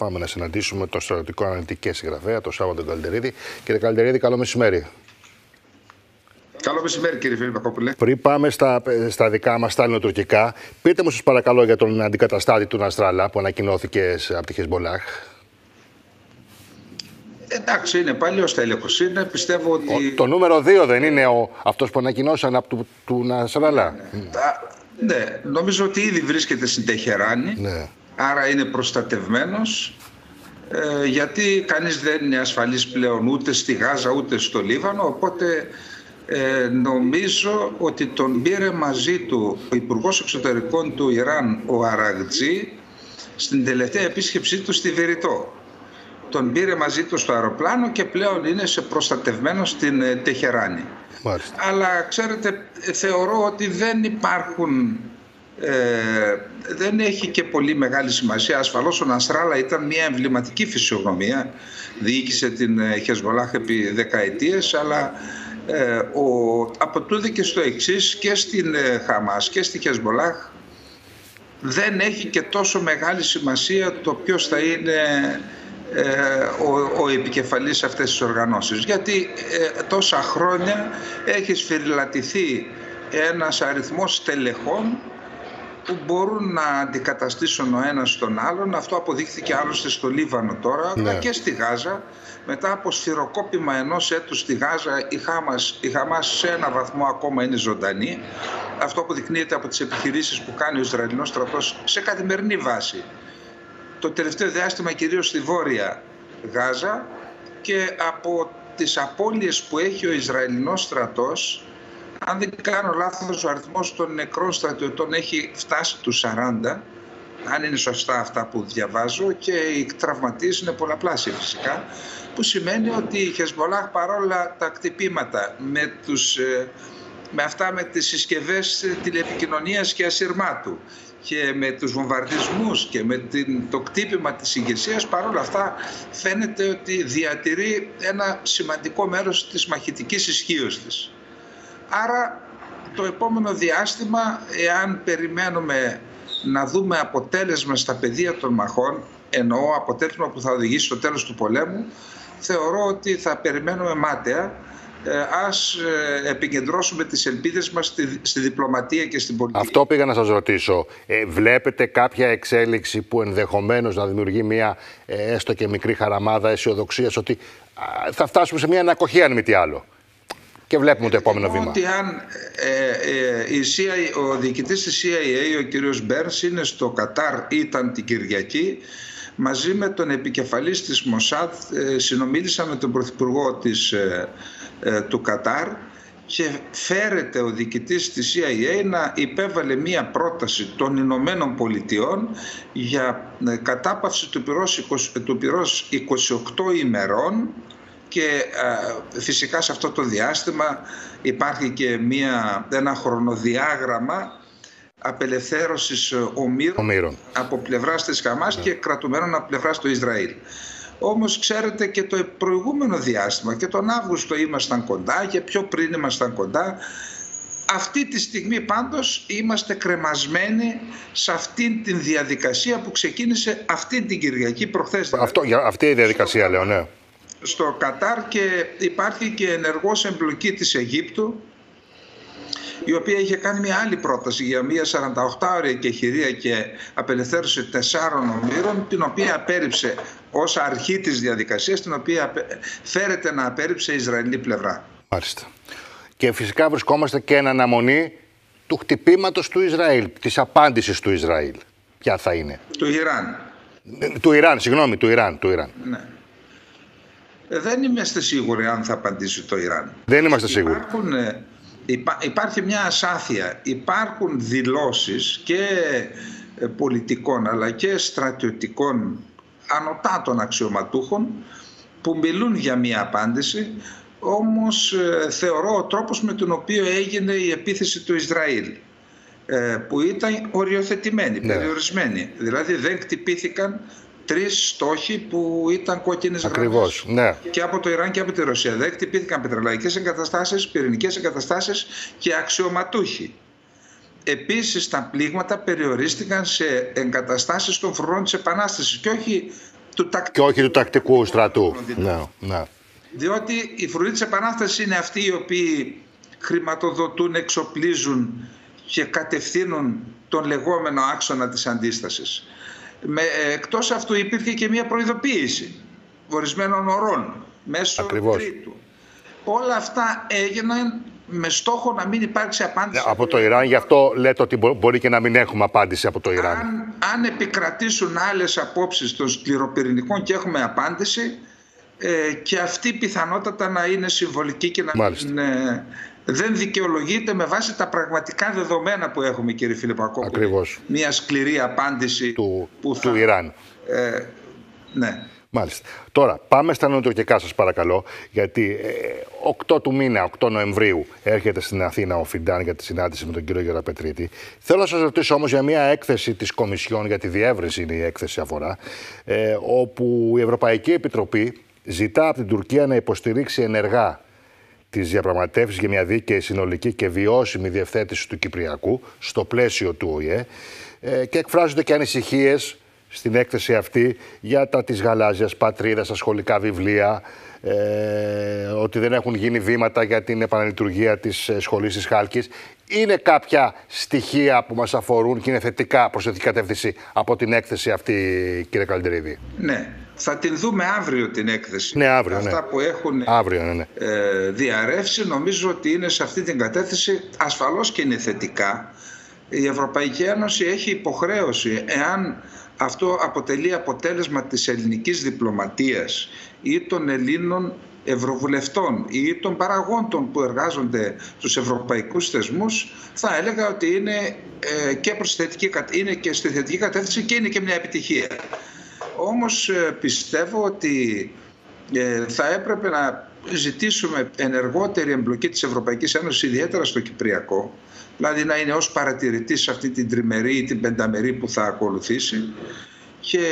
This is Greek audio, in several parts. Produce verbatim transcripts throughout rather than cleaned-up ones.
πάμε να συναντήσουμε τον στρατιωτικό αναλυτή και συγγραφέα, τον Σάββατο Καλντερίδη. Κύριε Καλντερίδη, καλό μεσημέρι. Καλό μεσημέρι, κύριε Φιλιππακόπουλε. Πριν πάμε στα, στα δικά μας, στα ελληνοτουρκικά, πείτε μου σας παρακαλώ για τον αντικαταστάτη του Ναστράλα που ανακοινώθηκε από τη Χεσμολάχ. Εντάξει, είναι παλιός τέλεχος. Είναι, πιστεύω ότι. Ο, το νούμερο δύο δεν είναι ο, αυτός που ανακοινώσαν από του, του Ναστράλα. Ναι, ναι. Mm. ναι, νομίζω ότι ήδη βρίσκεται στην Τεχεράνη. Ναι. Άρα είναι προστατευμένος. Ε, γιατί κανείς δεν είναι ασφαλής πλέον ούτε στη Γάζα ούτε στο Λίβανο. Οπότε ε, νομίζω ότι τον πήρε μαζί του ο Υπουργός Εξωτερικών του Ιράν, ο Αραγτζή, στην τελευταία επίσκεψή του στη Βηρητό. Τον πήρε μαζί του στο αεροπλάνο και πλέον είναι σε προστατευμένο στην Τεχεράνη. Μάλιστα. Αλλά ξέρετε, θεωρώ ότι δεν υπάρχουν, ε, δεν έχει και πολύ μεγάλη σημασία. Ασφαλώς ο Ναστράλα ήταν μια εμβληματική φυσιογνωμία, διοίκησε την Χεσμολάχ επί δεκαετίες, αλλά ε, ο, από τούδε και στο εξής, και στην Χαμάς και στη Χεσμολάχ δεν έχει και τόσο μεγάλη σημασία το ποιος θα είναι Ο, ο επικεφαλής αυτές τις οργανώσεις, γιατί ε, τόσα χρόνια έχει σφυριλατηθεί ένας αριθμός στελεχών που μπορούν να αντικαταστήσουν ο ένας τον άλλον. Αυτό αποδείχθηκε άλλωστε στο Λίβανο τώρα, ναι. Και στη Γάζα. Μετά από σφυροκόπημα ενός έτους στη Γάζα, η Χάμας, η Χαμάς σε ένα βαθμό ακόμα είναι ζωντανή. Αυτό αποδεικνύεται από τις επιχειρήσεις που κάνει ο Ισραηλινός στρατός σε καθημερινή βάση το τελευταίο διάστημα, κυρίως στη Βόρεια Γάζα, και από τις απώλειες που έχει ο Ισραηλινός στρατός, αν δεν κάνω λάθος, ο αριθμός των νεκρών στρατιωτών έχει φτάσει τους σαράντα, αν είναι σωστά αυτά που διαβάζω, και οι τραυματίες είναι πολλαπλάσια φυσικά, που σημαίνει ότι η Χεσμολάχ, παρόλα τα κτυπήματα με, τους, με αυτά με τις συσκευές τηλεπικοινωνίας και ασυρμάτου και με τους βομβαρδισμούς και με την, το κτύπημα της ηγεσίας, παρόλα αυτά φαίνεται ότι διατηρεί ένα σημαντικό μέρος της μαχητικής ισχύως της. Άρα το επόμενο διάστημα, εάν περιμένουμε να δούμε αποτέλεσμα στα πεδία των μαχών, εννοώ αποτέλεσμα που θα οδηγήσει στο τέλος του πολέμου, θεωρώ ότι θα περιμένουμε μάταια. Ε, ας ε, επικεντρώσουμε τις ελπίδες μας στη, στη διπλωματία και στην πολιτική. Αυτό πήγα να σας ρωτήσω. Ε, βλέπετε κάποια εξέλιξη που ενδεχομένως να δημιουργεί μια ε, έστω και μικρή χαραμάδα αισιοδοξίας ότι α, θα φτάσουμε σε μια ανακοχή, αν μη τι άλλο? Και βλέπουμε το επόμενο βήμα. Ότι αν ε, ε, η σι άι, ο διοικητής της σι άι έι, ο κύριος Μπέρνς, είναι στο Κατάρ, ήταν την Κυριακή, μαζί με τον επικεφαλής της Μοσάντ, ε, συνομίλησα με τον πρωθυπουργό της ε, του Κατάρ, και φέρεται ο διοικητής της σι άι έι να υπέβαλε μία πρόταση των Ηνωμένων Πολιτειών για κατάπαυση του πυρός, του πυρός είκοσι οκτώ ημερών, και α, φυσικά σε αυτό το διάστημα υπάρχει και μία, ένα χρονοδιάγραμμα απελευθέρωσης ομήρων, ομήρων. από πλευράς της Χαμάς, yeah. και κρατουμένων από πλευράς του Ισραήλ. Όμως ξέρετε, και το προηγούμενο διάστημα, και τον Αύγουστο ήμασταν κοντά και πιο πριν ήμασταν κοντά. Αυτή τη στιγμή πάντως είμαστε κρεμασμένοι σε αυτήν την διαδικασία που ξεκίνησε αυτή την Κυριακή, προχθές. Αυτό, για αυτή η διαδικασία στο, λέω, ναι. Στο Κατάρ, και υπάρχει και ενεργός εμπλοκή της Αιγύπτου, η οποία είχε κάνει μια άλλη πρόταση για μια σαρανταοκτάωρη εκεχηρία και απελευθέρωση τεσσάρων ομήρων, την οποία απέρριψε ως αρχή της διαδικασίας, την οποία φέρεται να απέρριψε η Ισραηλινή πλευρά. Μάλιστα. Και φυσικά βρισκόμαστε και εν αναμονή του χτυπήματος του Ισραήλ, της απάντησης του Ισραήλ. Ποια θα είναι? Του Ιράν. Του Ιράν, συγγνώμη, του Ιράν. Του Ιράν. Ναι. Δεν είμαστε σίγουροι αν θα απαντήσει το Ιράν. Δεν είμαστε σίγουροι. Υπάρχουν, υπά, υπάρχει μια ασάφεια. Υπάρχουν δηλώσεις και πολιτικών αλλά και στρατιωτικών ανωτάτων αξιωματούχων που μιλούν για μια απάντηση. Όμως ε, θεωρώ ο τρόπος με τον οποίο έγινε η επίθεση του Ισραήλ, ε, που ήταν οριοθετημένη, ναι. περιορισμένη. Δηλαδή δεν χτυπήθηκαν τρεις στόχοι που ήταν κόκκινες γραμμές, ναι. και από το Ιράν και από τη Ρωσία. Δεν χτυπήθηκαν πετρελαϊκές εγκαταστάσεις, πυρηνικές εγκαταστάσεις και αξιωματούχοι. Επίσης τα πλήγματα περιορίστηκαν σε εγκαταστάσεις των φρουρών της Επανάστασης και όχι του τακτικού. Και όχι του τακτικού στρατού. Ναι, ναι. Διότι οι φρουροί της Επανάστασης είναι αυτοί οι οποίοι χρηματοδοτούν, εξοπλίζουν και κατευθύνουν τον λεγόμενο άξονα της αντίστασης. Με, εκτός αυτού υπήρχε και μια προειδοποίηση ορισμένων ορών μέσω τρίτου. Όλα αυτά έγιναν με στόχο να μην υπάρξει απάντηση. Ναι, από το Ιράν, γι' αυτό λέτε ότι μπορεί και να μην έχουμε απάντηση από το Ιράν. Αν, αν επικρατήσουν άλλες απόψεις των σκληροπυρηνικών και έχουμε απάντηση, ε, και αυτή πιθανότατα να είναι συμβολική και να μην, ε, δεν δικαιολογείται με βάση τα πραγματικά δεδομένα που έχουμε, κύριε Φιλιππακόπουλε. Ακριβώς. Μια σκληρή απάντηση του, που θα, του Ιράν. Ε, ναι. Μάλιστα. Τώρα, πάμε στα νοοτουρκικά, σας παρακαλώ, γιατί ε, οκτώ του μήνα, οκτώ Νοεμβρίου, έρχεται στην Αθήνα ο Φιντάν για τη συνάντηση με τον κύριο Γεραπετρίτη. Θέλω να σας ρωτήσω όμως για μια έκθεση της Κομισιόν, για τη διεύρυνση είναι η έκθεση αφορά, ε, όπου η Ευρωπαϊκή Επιτροπή ζητά από την Τουρκία να υποστηρίξει ενεργά τις διαπραγματεύσεις για μια δίκαιη, συνολική και βιώσιμη διευθέτηση του Κυπριακού στο πλαίσιο του Ο Η Ε, ε, και εκφράζονται και ανησυχίες στην έκθεση αυτή για τα της γαλάζιας πατρίδας, τα σχολικά βιβλία, ε, ότι δεν έχουν γίνει βήματα για την επαναλειτουργία της σχολής της Χάλκης. Είναι κάποια στοιχεία που μας αφορούν και είναι θετικά προς την κατεύθυνση από την έκθεση αυτή, κύριε Καλντερίδη? Ναι, θα την δούμε αύριο την έκθεση. Ναι, αύριο, Αυτά ναι. που έχουν αύριο, ναι, ναι. Ε, διαρρεύσει νομίζω ότι είναι σε αυτή την κατεύθυνση, ασφαλώς και είναι θετικά. Η Ευρωπαϊκή Ένωση έχει υποχρέωση, εάν αυτό αποτελεί αποτέλεσμα της ελληνικής διπλωματίας ή των Ελλήνων ευρωβουλευτών ή των παραγόντων που εργάζονται στους ευρωπαϊκούς θεσμούς, θα έλεγα ότι είναι, ε, και, προς θετική, είναι και στη θετική κατεύθυνση και είναι και μια επιτυχία. Όμως ε, πιστεύω ότι ε, θα έπρεπε να ζητήσουμε ενεργότερη εμπλοκή της Ευρωπαϊκής Ένωσης, ιδιαίτερα στο Κυπριακό, δηλαδή να είναι ως παρατηρητής σε αυτή την τριμερή ή την πενταμερή που θα ακολουθήσει. Και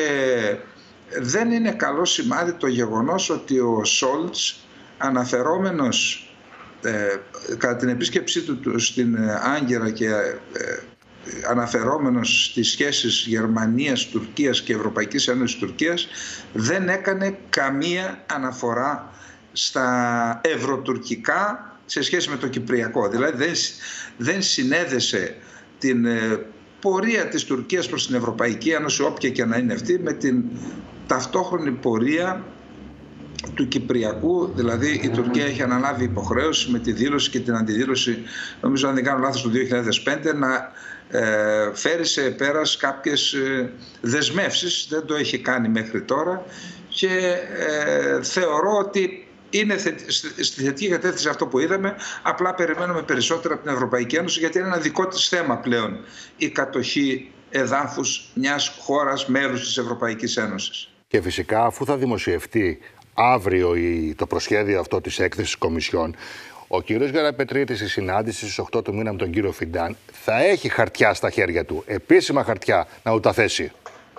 δεν είναι καλό σημάδι το γεγονός ότι ο Σόλτς, αναφερόμενος ε, κατά την επίσκεψή του στην Άγκυρα και ε, αναφερόμενος στις σχέσεις Γερμανίας, Τουρκίας και Ευρωπαϊκής Ένωσης Τουρκίας, δεν έκανε καμία αναφορά στα ευρωτουρκικά σε σχέση με το Κυπριακό. Δηλαδή δεν, δεν συνέδεσε την ε, πορεία της Τουρκίας προς την Ευρωπαϊκή Ένωση, όποια και να είναι αυτή, με την ταυτόχρονη πορεία του Κυπριακού. Δηλαδή η Τουρκία έχει αναλάβει υποχρέωση με τη δήλωση και την αντιδήλωση, νομίζω αν δεν κάνω λάθος, του δύο χιλιάδες πέντε, να ε, φέρει σε πέρας κάποιες ε, δεσμεύσεις. Δεν το έχει κάνει μέχρι τώρα και ε, θεωρώ ότι είναι στη θετική κατεύθυνση αυτό που είδαμε. Απλά περιμένουμε περισσότερα από την Ευρωπαϊκή Ένωση, γιατί είναι ένα δικό της θέμα πλέον η κατοχή εδάφους μιας χώρας μέλους της Ευρωπαϊκής Ένωσης. Και φυσικά, αφού θα δημοσιευτεί αύριο το προσχέδιο αυτό της έκθεσης Κομισιόν, ο κύριος Γεραπετρίτης στη συνάντηση στις οκτώ του μήνα με τον κύριο Φιντάν θα έχει χαρτιά στα χέρια του, επίσημα χαρτιά, να του τα θέσει.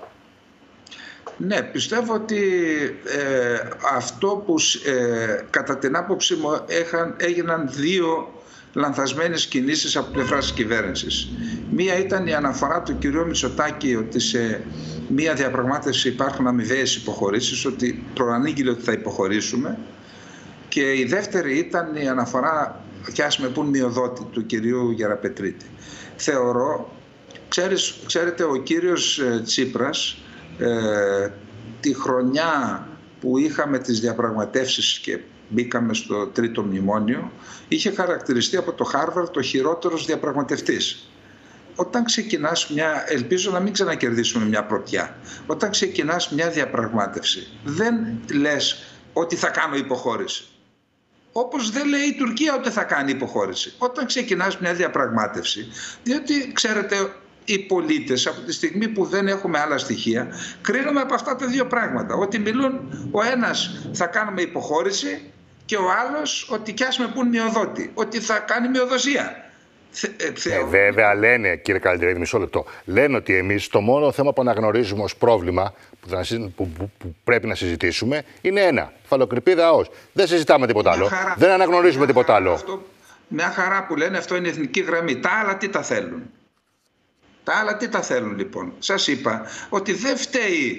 Ναι, πιστεύω ότι ε, αυτό που ε, κατά την άποψή μου έχαν, έγιναν δύο λανθασμένες κινήσεις από πλευρά της κυβέρνησης. Μία ήταν η αναφορά του κυρίου Μητσοτάκη ότι σε μία διαπραγμάτευση υπάρχουν αμοιβαίες υποχωρήσεις, ότι προανήγγειλε ότι θα υποχωρήσουμε. Και η δεύτερη ήταν η αναφορά, κι ας με πούν μειοδότη, του κυρίου Γεραπετρίτη. Θεωρώ, ξέρεις, ξέρετε, ο κύριος Τσίπρας ε, τη χρονιά που είχαμε τις διαπραγματεύσεις και μπήκαμε στο τρίτο μνημόνιο, είχε χαρακτηριστεί από το Χάρβαρντ το χειρότερος διαπραγματευτής. Όταν ξεκινάς μια, ελπίζω να μην ξανακερδίσουμε μια πρωτιά, όταν ξεκινάς μια διαπραγμάτευση, δεν λες ότι θα κάνω υποχώρηση. Όπως δεν λέει η Τουρκία ότι θα κάνει υποχώρηση. Όταν ξεκινάς μια διαπραγμάτευση, διότι ξέρετε, οι πολίτες από τη στιγμή που δεν έχουμε άλλα στοιχεία, κρίνουμε από αυτά τα δύο πράγματα. Ότι μιλούν ο ένας θα κάνουμε υποχώρηση και ο άλλος ότι κι ας με πούν μειοδότη, ότι θα κάνει μειοδοσία. Ε, ε, βέβαια λένε, κύριε Καλντερίδη, μισό λεπτό, λένε ότι εμείς το μόνο θέμα που αναγνωρίζουμε ως πρόβλημα που, που, που, που πρέπει να συζητήσουμε είναι ένα, φαλοκρηπή δαός. Δεν συζητάμε τίποτα άλλο, χαρά, δεν αναγνωρίζουμε τίποτα άλλο. Αυτό, μια χαρά που λένε αυτό είναι εθνική γραμμή. Τα άλλα τι τα θέλουν. Τα άλλα τι τα θέλουν λοιπόν. Σας είπα ότι δεν φταίει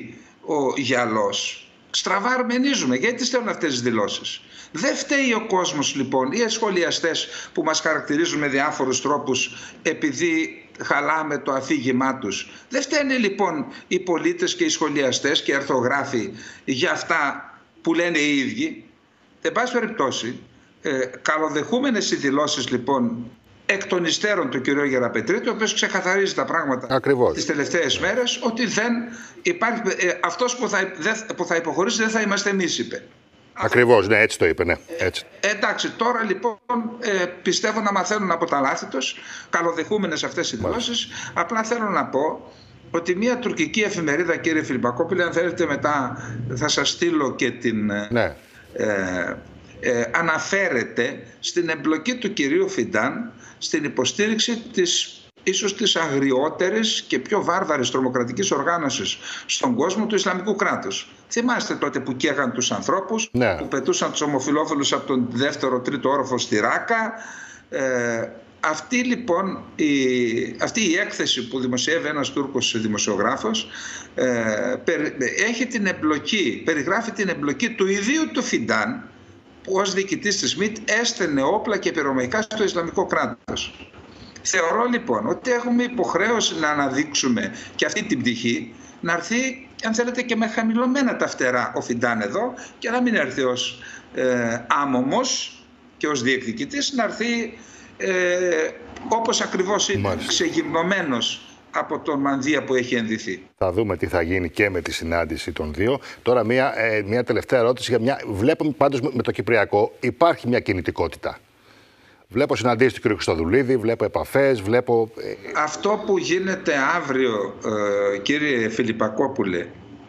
ο γυαλός. Στραβά αρμενίζουμε. Γιατί στέλνουν αυτές τις δηλώσεις? Δεν φταίει ο κόσμος λοιπόν, οι σχολιαστές που μας χαρακτηρίζουν με διάφορους τρόπους επειδή χαλάμε το αφήγημά τους. Δεν φταίνε λοιπόν οι πολίτες και οι σχολιαστές και οι αρθογράφοι για αυτά που λένε οι ίδιοι. Εν πάση περιπτώσει, ε, καλοδεχούμενες οι δηλώσεις λοιπόν εκ των υστέρων του κ. Γεραπετρίτη, ο οποίος ξεκαθαρίζει τα πράγματα Ακριβώς. τις τελευταίες μέρες, ότι δεν υπάρχει, ε, αυτός που θα, δε, που θα υποχωρήσει δεν θα είμαστε εμείς, είπε. Ακριβώς, ναι, έτσι το είπε, ναι. Έτσι. Ε, εντάξει, τώρα λοιπόν ε, πιστεύω να μαθαίνουν από τα λάθη τους, καλοδεχούμενες αυτές οι δηλώσεις. Απλά θέλω να πω ότι μια τουρκική εφημερίδα, κύριε Φιλιππακόπουλε, αν θέλετε μετά θα σας στείλω και την... Ναι. Ε, ε, αναφέρεται στην εμπλοκή του κυρίου Φιντάν στην υποστήριξη της ίσως της αγριότερης και πιο βάρβαρης τρομοκρατικής οργάνωσης στον κόσμο, του Ισλαμικού κράτους. Θυμάστε τότε που καίγαν τους ανθρώπους, ναι, που πετούσαν τους ομοφυλόφιλους από τον δεύτερο τρίτο όροφο στη Ράκα. Ε, αυτή λοιπόν η, αυτή η έκθεση που δημοσιεύει ένας Τούρκος δημοσιογράφος ε, περι, έχει την εμπλοκή, περιγράφει την εμπλοκή του ιδίου του Φιντάν, που ως διοικητής της ΜΙΤ έστελνε όπλα και πυρομαχικά στο Ισλαμικό κράτος. Θεωρώ λοιπόν ότι έχουμε υποχρέωση να αναδείξουμε και αυτή την πτυχή, να έρθει, αν θέλετε, και με χαμηλωμένα τα φτερά ο Φιντάν εδώ και να μην έρθει ως ε, άμωμος και ως διεκδικητής, να έρθει ε, όπως ακριβώς είναι, ξεγυμνωμένος από τον μανδύα που έχει ενδυθεί. Θα δούμε τι θα γίνει και με τη συνάντηση των δύο. Τώρα μια, ε, μια τελευταία ερώτηση. Για μια... Βλέπουμε πάντως με το Κυπριακό υπάρχει μια κινητικότητα. Βλέπω συναντήσεις του κ. Χριστοδουλίδη, βλέπω επαφές, βλέπω... Αυτό που γίνεται αύριο, ε, κύριε Φιλιππακόπουλε,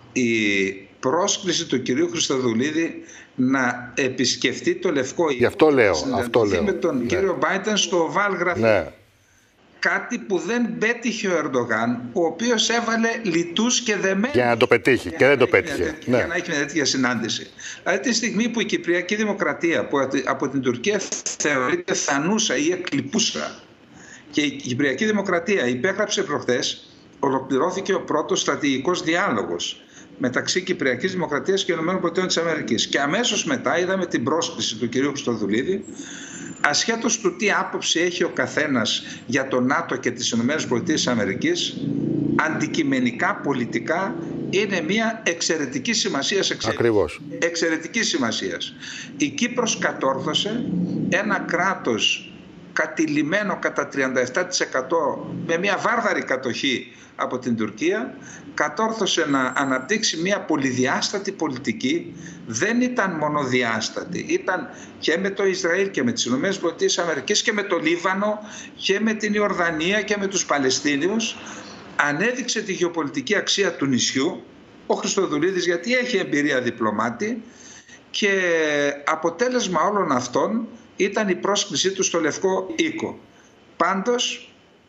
η πρόσκληση του κ. Χριστοδουλίδη να επισκεφτεί το Λευκό Οίκο, γι' αυτό λέω, αυτό λέω. με τον ναι. κύριο Μπάιντεν στο Οβάλ Γραφείο. Ναι. Κάτι που δεν πέτυχε ο Ερντογάν, ο οποίος έβαλε λιτούς και δεμένους για να το πετύχει και δεν το πέτυχε. Τέτοια, ναι. Για να έχει μια τέτοια συνάντηση. Δηλαδή τη στιγμή που η Κυπριακή Δημοκρατία που από την Τουρκία θεωρείται θανούσα ή εκλειπούσα και η Κυπριακή Δημοκρατία υπέγραψε προχθές, ολοκληρώθηκε ο πρώτος στρατηγικός διάλογος μεταξύ Κυπριακής Δημοκρατίας και ΗΠΑ. Και αμέσως μετά είδαμε την πρόσκληση του κ. Χριστοδουλίδη, ασχέτως του τι άποψη έχει ο καθένας για το ΝΑΤΟ και τις ΗΠΑ, αντικειμενικά, πολιτικά, είναι μια εξαιρετική σημασίας εξέλιξη. Εξαιρετική σημασίας. Η Κύπρος κατόρθωσε ένα κράτος κατηλημμένο κατά τριάντα επτά τοις εκατό με μια βάρβαρη κατοχή από την Τουρκία, κατόρθωσε να αναπτύξει μια πολυδιάστατη πολιτική. Δεν ήταν μονοδιάστατη, ήταν και με το Ισραήλ και με τις ΗΠΑ και με το Λίβανο και με την Ιορδανία και με τους Παλαιστίνιους. Ανέδειξε τη γεωπολιτική αξία του νησιού ο Χριστοδουλίδης, γιατί έχει εμπειρία διπλωμάτη, και αποτέλεσμα όλων αυτών ήταν η πρόσκλησή του στο Λευκό Οίκο. Πάντως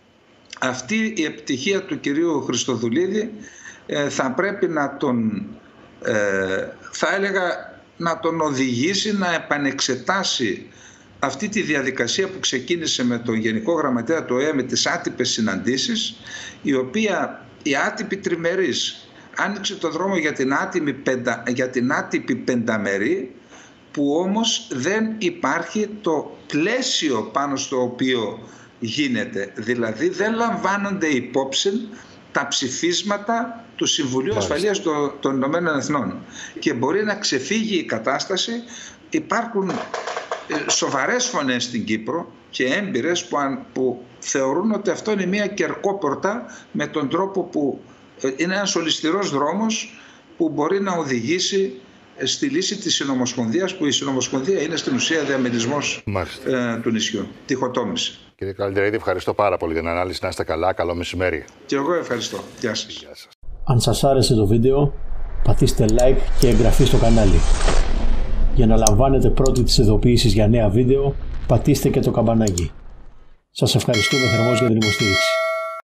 αυτή η επιτυχία του κυρίου Χριστοδουλίδη ε, θα πρέπει να τον, ε, θα έλεγα, να τον οδηγήσει να επανεξετάσει αυτή τη διαδικασία που ξεκίνησε με τον Γενικό Γραμματέα του ΟΗΕ με τις άτυπες συναντήσεις, η οποία η άτυπη τριμερής άνοιξε το δρόμο για την άτυπη, πεντα, για την άτυπη πενταμερή, που όμως δεν υπάρχει το πλαίσιο πάνω στο οποίο γίνεται. Δηλαδή δεν λαμβάνονται υπόψη τα ψηφίσματα του Συμβουλίου Ασφαλείας των Ηνωμένων Εθνών και μπορεί να ξεφύγει η κατάσταση. Υπάρχουν σοβαρές φωνές στην Κύπρο και έμπειρες που, που θεωρούν ότι αυτό είναι μια κερκόπορτα, με τον τρόπο που είναι ένας ολισθηρός δρόμος που μπορεί να οδηγήσει στη λύση της συνομοσπονδίας, που η συνομοσπονδία είναι στην ουσία διαμερισμός ε, του νησιού, τυχοτόμηση. Κύριε Καλντερίδη, ευχαριστώ πάρα πολύ για την ανάλυση. Να είστε καλά, καλό μεσημέρι. Και εγώ ευχαριστώ. Γεια σας. Γεια σας. Αν σας άρεσε το βίντεο, πατήστε like και εγγραφή στο κανάλι. Για να λαμβάνετε πρώτοι τις ειδοποιήσεις για νέα βίντεο, πατήστε και το καμπανάκι. Σας ευχαριστούμε θερμώς για την υποστήριξη.